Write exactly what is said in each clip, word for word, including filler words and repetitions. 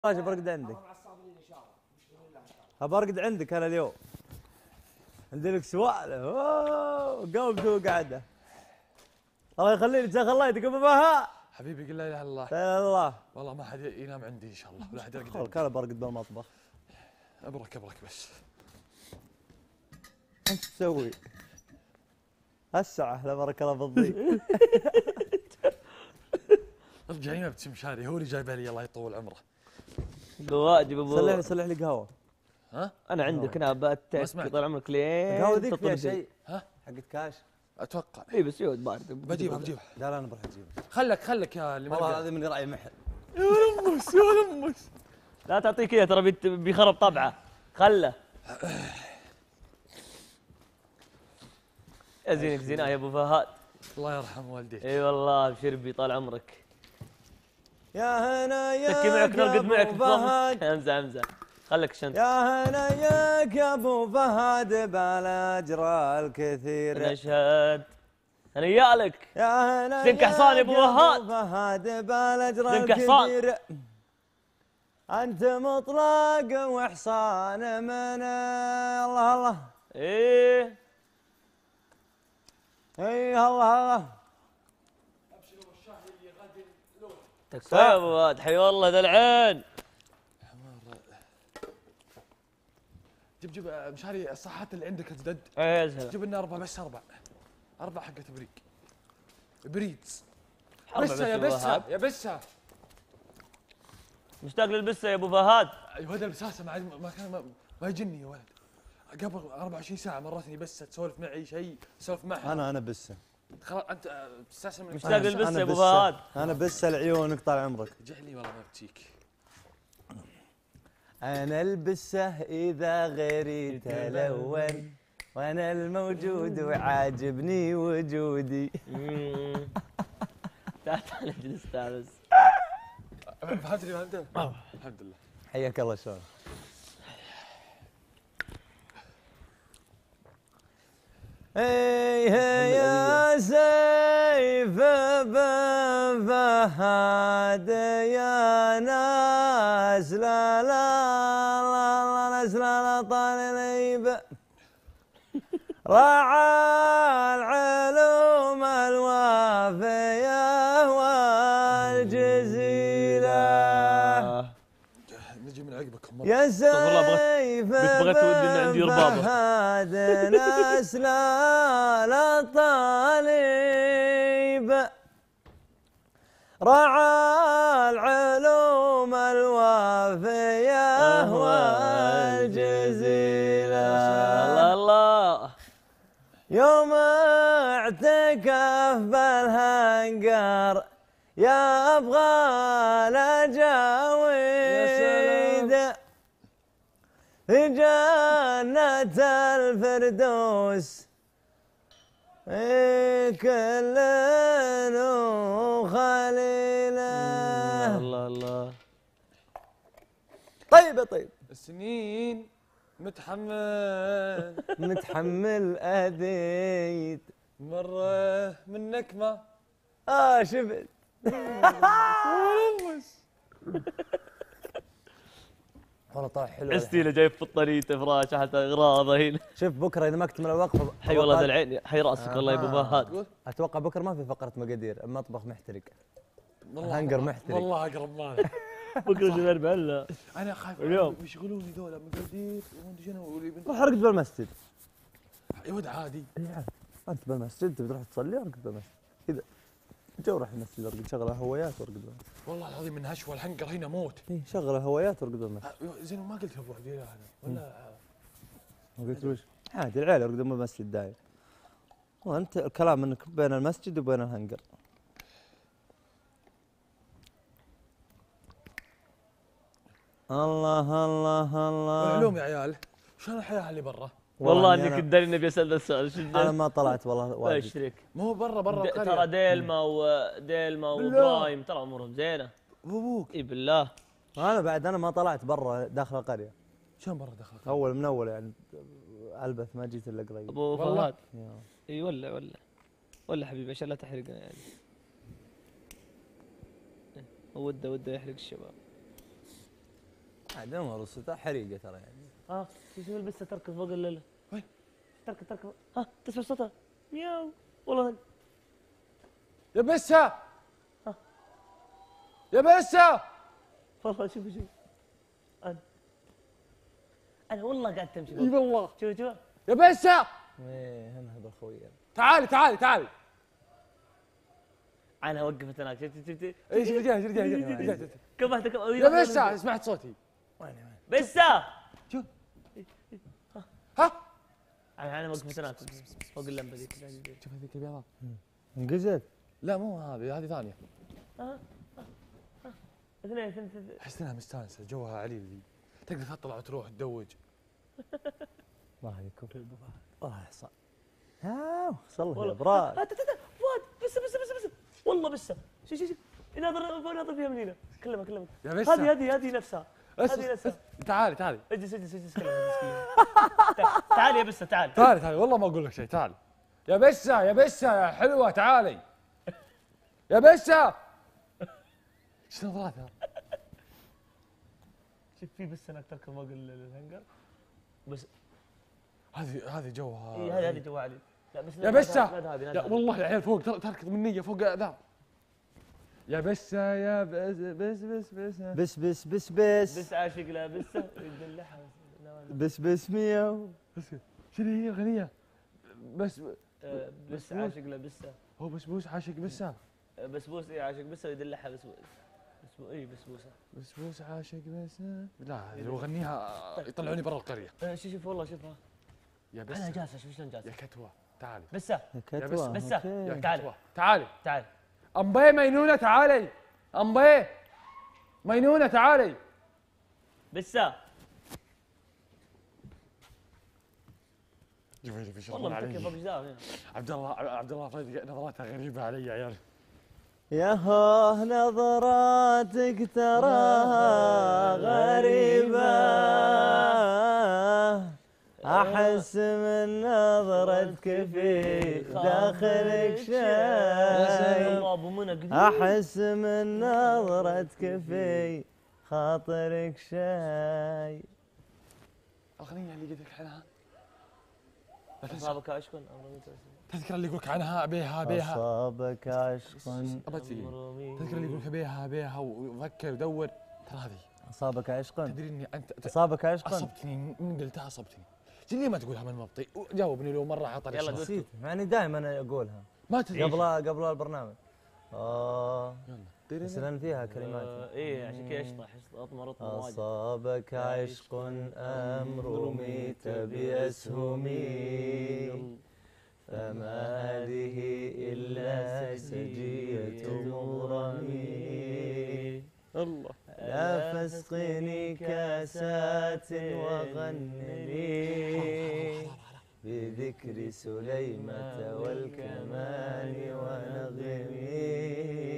ماشي برقد عندك. برقد عندك انا اليوم. عندي لك سوالف. اوه قوم تو قعده. الله يخليك جزاك الله يديك ابو بهاء. حبيبي قل لا اله الا الله. لا اله الا الله. والله ما حد ينام عندي ان شاء الله ولا حد يرقد عندي. انا برقد بالمطبخ. ابرك ابرك بس. ايش تسوي؟ الساعة لا بارك الله بالضيف. ارجع ما بتمشاري هو اللي جايبها لي الله يطول عمره. واجب ابو صلح لي صلح لي قهوة. ها؟ انا عندك هنا باتك طال عمرك لين القهوة ذيك فيها شيء. ها؟ حقت كاش؟ اتوقع. اي بس يود بارد. بجيبها بجيبها. لا لا انا بروح اجيبها. خلك خلك يا اللي والله هذه من راعي محل. يا ولمس يا ولمس. لا تعطيه كذا ترى بيخرب طبعه. خله. يا زينك زيناه يا ابو فهد. الله يرحم والديك. اي والله ابشر بي طال عمرك. يا هنا يا تكي معك نرقد معك فهد. امزح امزح خلك شنت. يا هنا يا ابو فهد بالاجر الكثير. نشهد هنيالك. يا هنا زنك حصان يا ابو وهاد. فهد بالاجر زنك حصان. انت مطلق وحصان من الله الله. ايه ايه الله الله. تكفى يا ابو واد حي والله ذا العين. جيب جيب مشاري الصحات اللي عندك ازدد. ايه سلام. جيب لنا اربع بس اربع. اربع حقة بريق. بريدز. بس بسها يا بسها يا بسها. مشتاق للبسه يا ابو فهد. ايوه هذا البساسه ما ما كان ما, ما يجني يا ولد. قبل أربعة وعشرين ساعة مرتني بس تسولف معي شيء تسولف معها. انا انا بسه. خلاص انت تستسلم. مشتاق للبسه يا ابو فهد. انا بسه لعيونك طال عمرك. جعلي والله ما بتجيك. انا البسه اذا غيري تلون وانا الموجود وعاجبني وجودي. تعال تعال اجلس تعال بس. فهمتني فهمت؟ الحمد لله. حياك الله شلون؟ ايه يا سيف بن فهد يا ناس لا لا لا ناس لا لا طال العيب راعى العلوم الوافية والجزيلة. نجي من عقبكم يا سيف بغيت ودي ان عندي ربابه. فهد ناس لا لا طالب رعى العلوم الوافية والجزيلة. الله الله. يوم اعتكف بالهنقر يا ابغى الاجاويد في جنة الفردوس كل وخليله. الله الله. طيب يا طيب. السنين متحمل متحمل اذيت مرة منك ما اه شفت. والله طلع حلو. عستيله جايب في الطريق فراشه حتى اغراضه هنا. شوف بكره اذا ما اكتمل الوقفه. حي والله ذا العين حي راسك آه والله يا ابو فهد. اتوقع بكره ما في فقره مقادير، المطبخ محترق. والله الهنجر محترق. والله اقرب مالك. بكره شو الاربعاء؟ انا خايف اليوم يشغلوني ذولا مقادير ومدري شنو. روح ارقد بالمسجد. يا ولد عادي. انت بالمسجد تبي تروح تصلي ارقد بالمسجد. اذا جو روح المسجد ارقد شغل الهوايات وارقد بالمسجد. والله العظيم من هشوى الهنجر هنا موت. اي شغل الهوايات وارقد بالمسجد. زين ما قلت ابو عبد الله ولا ما قلت وش؟ عادي العيال يرقدون بالمسجد دايم. وانت الكلام انك بين المسجد وبين الهنجر. الله الله الله. العلوم يا عيال شلون الحياه اللي برا؟ والله انك تدري اني بسال ذا السؤال. انا ما طلعت والله واجد. اشترك. مو برا برا القريه. ترى ديلما وديلما وابراهيم ترى امورهم زينه. ابوك. اي بالله. انا بعد انا ما طلعت برا داخل القريه. شلون برا دخل؟ اول من اول يعني البث ما جيت الا قريب. ابو فهد. اي ولا ولا ولا حبيبي عشان لا تحرقنا يعني. وده وده يحرق الشباب. عاد امر الستار حريقه ترى يعني. ها شوف البسه تركض فوق الليله. وين؟ تركض تركض. ها تسمع صوتها مياو والله. يا بسه يا بسه والله شوف شوف انا انا والله قاعد تمشي اي فوق. والله. شوف شوف يا بسه ايه انهب اخوي. تعالي تعالي تعالي. انا وقفت هناك شفت شفت اي شوف جاي جاي جاي جاي. كبهت كبهت يا بسه سمعت صوتي. وين وين؟ بسه شوف ها انا انا وقفت هناك فوق اللمبه ذيك. شوف هذيك البيضاء. انقزت. لا مو هذه هذه ثانيه. ها اثنين اثنين اثنين. احس انها مستانسه جوها عليل ذي. تقدر تطلع وتروح تدوج. الله يكون الله يحصل. ها وصل والله. لها براد. ها، تا- تا- تا، فؤاد بسه بسه بسه بسه والله بسه شوف شوف شوف ناظر ناظر فيها من هنا. كلمها كلمها. يا بسه هذه هذه هذه نفسها. هذه نفسها. تعالي تعالي اجلس اجلس اجلس كلمها اجلس كلمها. تع- تعال يا بسه تعال. تعالي تعالي والله ما اقول لك شيء. تعالي يا بسه يا بسه يا حلوه تعالي يا بسه. ايش نظراتها؟ شوف في بسه هناك تركض فوق ال- الهنجر. بس هذه هذه جوها. اي هذه هذه جوا علي. لا بس يا بسه نادى هذه يا نادى والله يا عيال فوق تر- تركض من نيه فوق ذا. يا بسه يا بس بس بس بس بس بس بس بس بس عاشق لا بسه يدلعها. بس بس مياو. بس شنو هي اغنيه؟ بس آه، بس عاشق لا بسه. هو بسبوس عاشق بسه. آه، بسبوس اي عاشق بسه ويدلعها بسبوس. بسبو اي بسبوسه. بسبوس عاشق بسه. لا لو اغنيها يطلعوني برا القريه. آه، شوف شوف والله شوفها. يا انا بسه جالسه شوف شلون يا جالسه. كتوه تعالي بسه كتوة. بس- بس- أوكي. يا تعالي. كتوه تعالي. تعال. أمبي مينونة تعالي. أمبي مينونة تعالي. بسه شوفي شوفي شو والله علي. متكي فوق جدار هنا. عبد الله عبد الله فريد نظراته غريبة علي يا عيال. ياهو نظراتك تراها غريبة. أحس من نظرتك في داخلك شيء. الله ابو منى قديم. أحس من نظرتك في خاطرك شيء. الأغنية اللي قلت لك عنها لا تنسى. اصابك عشق امر تذكر اللي يقول لك عنها بيها بيها. أصابك عشق. أبد فيه. تذكر اللي يقول لك بيها بيها وفكر ودور. ترى هذه أصابك عشق. تدري اني انت أصابك عشق. اصبتني من قلتها اصبتني. ليه ما تقولها من مبطي؟ جاوبني لو مرة عطني يلا الشرف. قول. نسيت مع اني دائما اقولها ما تدري. قبل قبل البرنامج. اه يلا بس لان فيها كلمات. آه، ايه عشان كذا اشطح اطمر اطمر واجد. أصابك عشق أم رميت بأسهمي فما هذه إلا سجية مغرمي. الله. لا فاسقني كاسات وغنني بذكر سليمة والكمان ونغمي.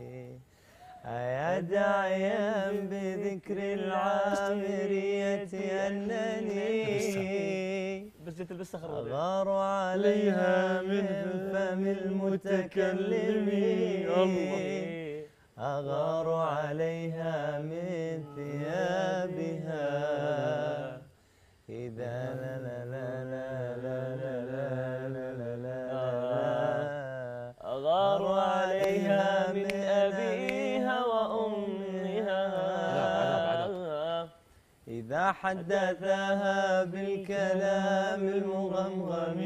أيا داعيا بذكر العامرية أنني بس جت البسه خربت. أغار عليها من فم المتكلم. أغار عليها من ثيابها إذا لا لا لا لا لا لا لا لا لا اغار عليها من ابيها وامها. إذا حدثها بالكلام المغمغم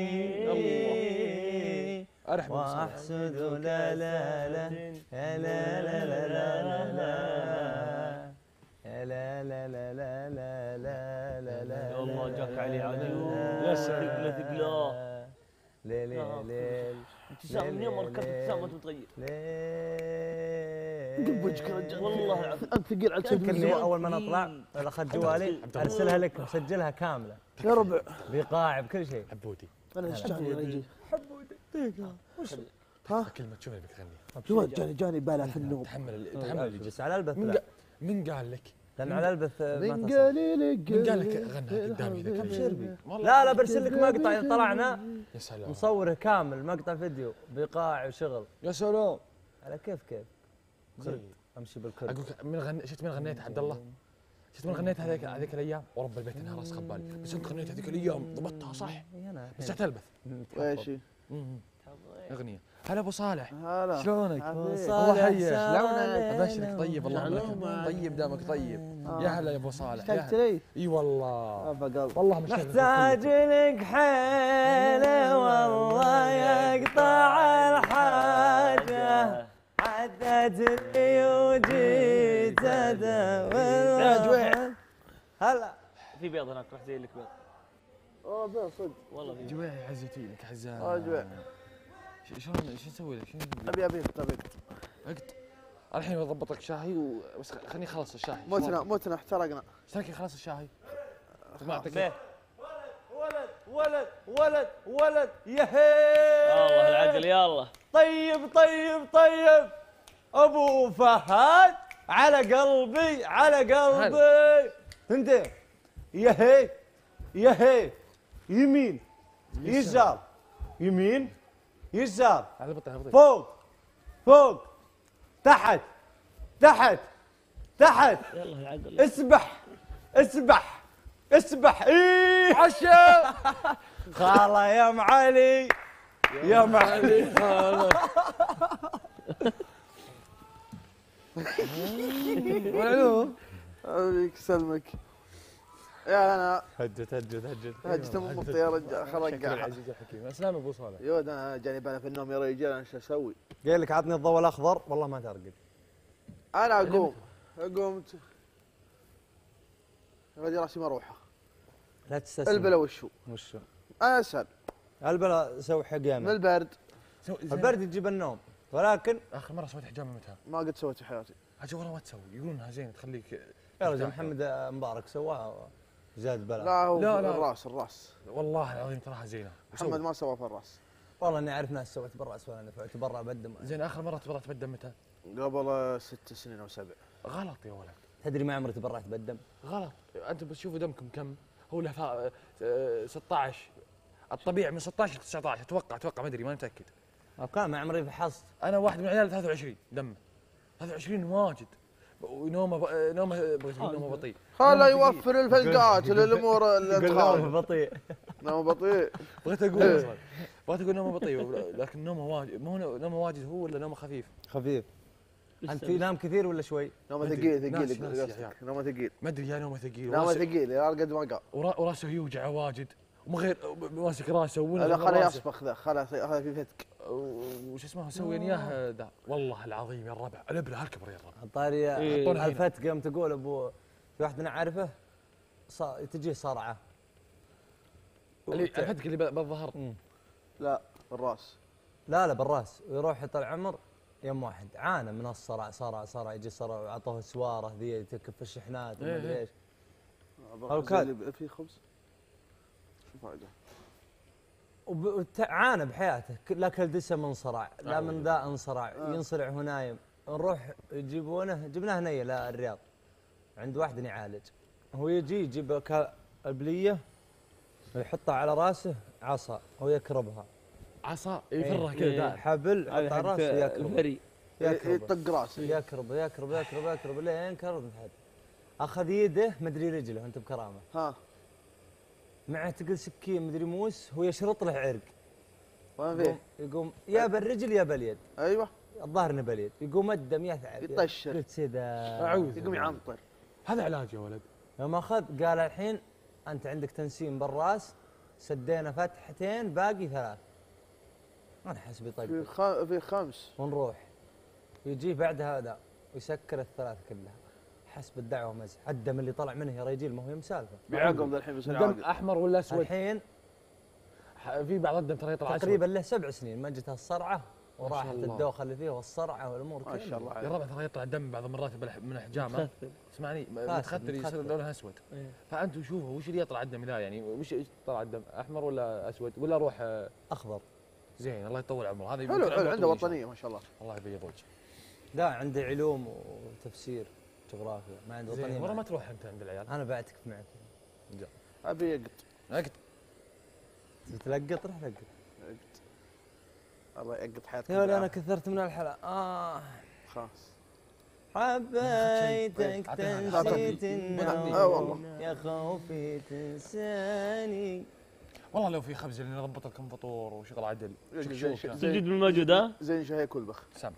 ارحب وأحسد لا لا لا لا لا لا لا لا لا لا لا لا لا لا لا لا لا. يا الله جاك علي عدو. يا سلام. ثقله ثقله. ليل ليل ابتسام من يوم ركبت ابتسام ما تتغير. ليل قلب وجهك يا رجال والله العظيم. انت ثقيل على تذكرني اول ما نطلع اخذت جوالي ارسلها لك مسجلها كامله يا ربع بإيقاع بكل شيء. عبودي. انا ايش جاني يا رجل؟ دقيقة ها؟ كلمة شو اللي بتغني؟ جوال جاني جاني بالع في النوم. تحمل ال- تحمل اللي بس على البث من لا قال من قال لك؟ لان على البث ما من تصل. قال لك من قال لك غنى قدامي ذاك ابشر الليل؟ بي. والله. لا لا برسل لك مقطع طلعنا يا سلام. مصوره كامل مقطع فيديو بإيقاع وشغل يا سلام. على كيف كيف كرد امشي بالكرد. اقول لك من غني شفت من غنيت عبد الله؟ شفت من غنيت هذيك هذيك الايام ورب البيت انها راس خبالي، بس انت غنيت هذيك الايام ضبطتها صح بس تلبث. وايش هي؟ اغنيه. هلا ابو صالح هلا شلونك؟ حبيبي. الله يحييك. شلونك؟ ابشرك طيب الله يبارك طيب دامك طيب. يا هلا يا ابو صالح. يا اشتقت هلا. لي؟ اي والله ابا قلب. والله مشتاق محتاج لك حيله والله يقطع الحاجه، عدت لي وجيت ادور. يا جويع. هلا في بيض هناك راح زي لك بيض. اوه بيض صدق. والله في. جويع عزيتي لك حزان. اه جويع. ش- شلون شو نسوي لك؟ شو نسوي لك؟ ابي ابي ابي اقط. الحين بضبط لك شاهي و... بس خ- خليني اخلص الشاهي. متنا متنا احترقنا. ايش رايك خلص الشاهي؟ ما اعطيك بيه. ولد ولد ولد ولد يهي. الله العقل يا الله. طيب طيب طيب ابو فهد على قلبي على قلبي. انت يهي يهي يمين يسار يمين يسار على بطل على بطل. فوق فوق تحت تحت تحت يلا العقل. اسبح اسبح اسبح ايه عشا خاله يا معالي يا معالي والعلوم عليك سلمك. يا انا هجت هجت هجت هجت ام مطي يا رجال خل شكل ارجعها. العزيز الحكيم. اسلام ابو صالح. يود انا جاني بالي في النوم يا رجال انا ايش اسوي؟ قال لك عطني الضوء الاخضر والله ما ترقد. انا اقوم قمت غادي راسي مروحه. لا تستسلم. البلا وشو؟ وشو؟ انا اسهل البلا سوي حق من يامن. البرد. سو- زين. البرد يجيب النوم ولكن اخر مره سويت حجامه متى؟ ما قد سويت في حياتي. اجي والله ما تسوي يقولون انها زين تخليك. يا رجل محمد مبارك سواها زاد بلا. لا هو لا، لا. الراس الراس. والله العظيم تراها زينه. محمد ما سوى في الراس. والله اني اعرف ناس سوت بالراس ولا نفعت برا ابدم. زين اخر مره تبرأت بدم متى؟ قبل ست سنين او سبع. غلط يا ولد تدري ما عمري تبرعت بدم. غلط. انت بتشوفوا دمكم كم؟ هو له فا- آه، ستة عشر. الطبيعي من ستة عشر ل تسعة عشر اتوقع اتوقع ما ادري ما متاكد. اوكي ما عمري فحصت. انا واحد من العيال ثلاثة وعشرين دمه. ثلاثة وعشرين واجد. ونومه ب... نومه بغيت اقول نومه بطيء. خله يوفر الفلقات للامور اللي تخالف. بطيء. نوم بطيء. بغيت اقول اصلا بغيت اقول نومه بطيء لكن نومه واجد مو نومه واجد هو ولا نومه خفيف؟ خفيف. انت في نام كثير ولا شوي؟ نومه مدري. ثقيل ناس- ثقيل ناس يا قصدك. عيال. نومه ثقيل. ما ادري يا نومه ثقيل نومه وراسه- ثقيل يا قد ما قال. ورا- وراسه يوجع واجد ومن غير ماسك راسه ولا لا خله يصبخ ذا خله خله في فتك. وش اسمه مسوي اياه ذا والله العظيم يا الربع الابره هالكبر يا الربع. طاري إيه. الفت قام تقول ابو في واحد انا اعرفه صا- تجيه صرعه. اللي الفتك اللي ب- بالظهر. لا الراس. لا لا بالراس ويروح طال عمر يوم واحد عانى من الصرع صرع صرع يجي صرع وعطوه سواره ذي تكف الشحنات وما إيه ادري إيه. ايش. أو كان. في خبز. شو فائده؟ وب- وت- عانى بحياته ك- لا كل دسم من صرع لا من ذا انصرع آه. ينصرع وهو نايم. نروح يجيبونه جبناه هنيه للرياض عند واحد يعالج. هو يجي يجيب ك- البليه ويحطها على راسه عصا هو يكربها. عصا إيه. يفرها كذا إيه، دائم. حبل هذا يحط على حق راسه يكرب الفري. يكرب يطق راسه. يكرب يكرب يكرب يكرب لين كرب تحت. اخذ يده مدري رجله انت بكرامه ها معه تقل سكين مدري موس هو يشرط له عرق. وين يقوم, فيه؟ يقوم يا بالرجل يا باليد. ايوه الظاهر انه باليد. يقوم الدم يثعب يطشر. قلت سيدا اعوذ يقوم يعنطر. هذا علاج يا ولد. يوم اخذ قال الحين انت عندك تنسيم بالراس سدينا فتحتين باقي ثلاث. انا حسبي في طق خ... في خمس. ونروح يجي بعد هذا ويسكر الثلاث كلها. حسب الدعوه مزح الدم اللي طلع منه يا رجال ما هو مسالفه. بعقب ذا الحين بيصير الدم عاقل. احمر ولا اسود؟ الحين ح- في بعض الدم ترى يطلع تقريبا له سبع سنين ما جته الصرعه ما وراحت شاء الله. الدوخه اللي فيه والصرعه والامور ما شاء الله يا عليك. الربع ترى يطلع دم بعض المرات بالح- من احجامه. اسمعني م- خاسر، متختر يصير متختر. لونه اسود. إيه. فانتم شوفوا وش اللي يطلع الدم ذا يعني وش إيش يطلع الدم احمر ولا اسود ولا روح آه، اخضر. زين الله يطول عمره هذا حلو يمكن حلو عمره عنده طويل إن شاء وطنيه ما شاء الله. الله. الله يبيض وجهه. لا عنده علوم وتفسير جغرافيا ما عنده زين وطنيه. ورا ما ما تروح انت عند العيال. انا بعتكف معك. ابي يقط. اقط تلقط روح لقط. يقط. الله يقط حياتك. يا ولي انا كثرت من الحلا اه خلاص. حبيتك عطنا- تنسيت آه والله. النوم يا خوفي تنساني. والله لو في خبز اللي نضبط لكم فطور وشغل عدل. زين- شكشوكة. زين- تجد بالموجود ها؟ زين شهيك والبخ. سم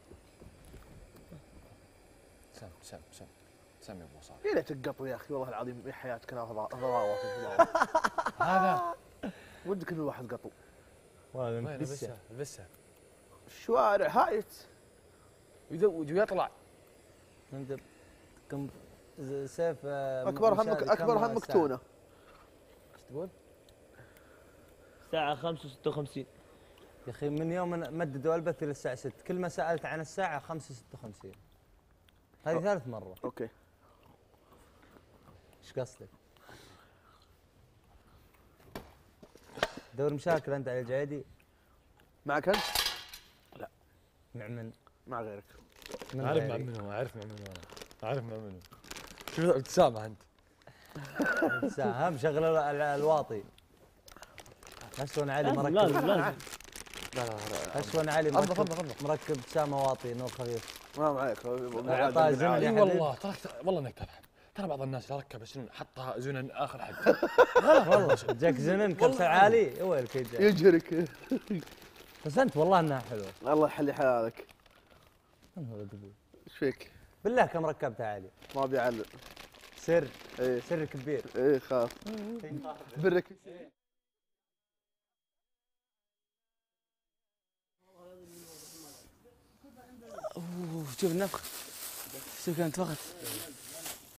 سم سم سم سم يا ابو صالح. يا ليتك قطو يا اخي والله العظيم يا حياتك انا ضراوه في هذا ودك ان الواحد قطو. والله وين انت بسه. البسه البسه الشوارع هايت. يذوج ويطلع. انت كم ز- سيف آه، اكبر مشاري همك كم اكبر ساعة؟ همك تونه. ايش تقول؟ الساعة خمسة وستة وخمسين. يا اخي من يوم أنا مددوا البث الى الساعه ستة، كل ما سالت عن الساعه خمسة وستة وخمسين. هذه ثالث مره. اوكي. ايش قصدك؟ دور مشاكل انت على الجعيدي؟ معك انت؟ مع من؟ مع غيرك. من عارف مع غيري. منو عارف مع منو انا عارف مع منو. شو ابتسامه انت. ساعة مشغل ال- ال- الواطي. اشلون علي لازم مركب لازم لازم. لا لا لا اشلون علي انظف مركب انظف انظف. مركب ابتسامه واطي نور خفيف. ما معك. أعطاه زمن اي يا حبيبي. والله ترى والله انك تلعب. ترى بعض الناس لا ركب سنون حطها زنن اخر حد. والله جاك زنن كبسه عالي ويلك يجي. يجهرك. بس انت والله انها حلوه. الله يحلي حالك. من هو الدبي؟ ايش فيك؟ بالله كم ركبتها عالي؟ ما بيعلم. سر ايه سر كبير. ايه خاف. برك. اوه شوف النفخ. شوف كانت فخت.